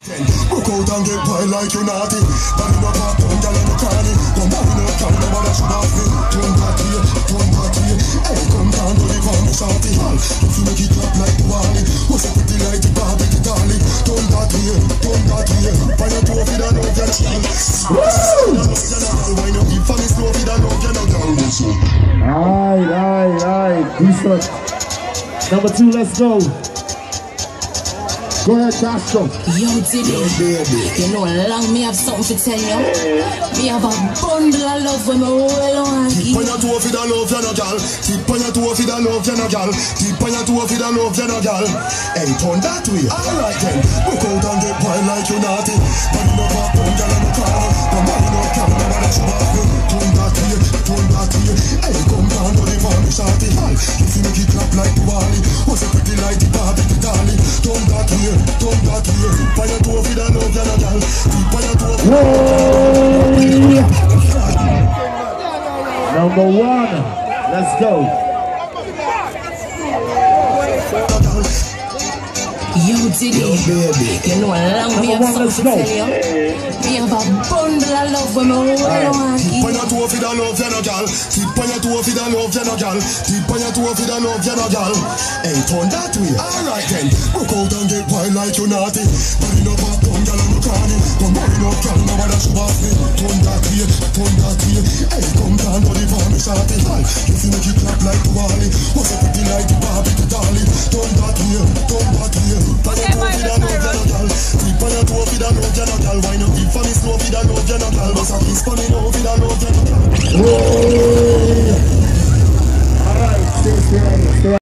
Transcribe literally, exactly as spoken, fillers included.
Broke out and get wild like you naughty. But you know pop down, girl, and you carny. Come down, you know, carry nobody should have me. Turn back here, turn back here. Hey, come down, do the call me shorty. If you make it clap like the Wally, what's it pretty like the Barbie, the dolly? Turn back here, turn back here. Find your toe, feed and love your child. Why not keep for me slow, feed and love your girl? Alright, alright, alright. Decent. Number two, let's go. Go ahead, Castro. Yo, Diddy, you know, long me have something to tell you. Me have a bundle of love when me roll on. Keep on your toe for the love, you no gal. Keep on your toe for the love, you no gal. Keep on your toe for the love, you no gal. Hey, turn that way. Alright then. Broke out and get wild like you naughty. But you know pop down, gal, and you carny. Come on, you know, carry nobody should have me. Turn that way, turn that way. Hey, come down, do the call me shorty. If you make it clap like the Wally, what's it pretty like the Barbie, the dolly? Turn that way. Don't back here. Keep on your toe for the love, you no gal. Keep on your toe for the Number one, let's go. Yo, Diddy, you know, long me have something to tell you. Me have a bundle of love when me roll on. Keep on your toe for the love, you no gal. Keep on your toe for the love, you no gal. Keep on your toe for the love, you no gal. Hey, turn that way. Alright then. Broke out and get wild like you naughty. But you know pop down, gal, and you carny. Come on, you know, gal, nobody should have me. Turn that way, turn that way. Hey, come down, do the call me shorty. If you make it clap like the Wally, what's it pretty like the Barbie, the dolly?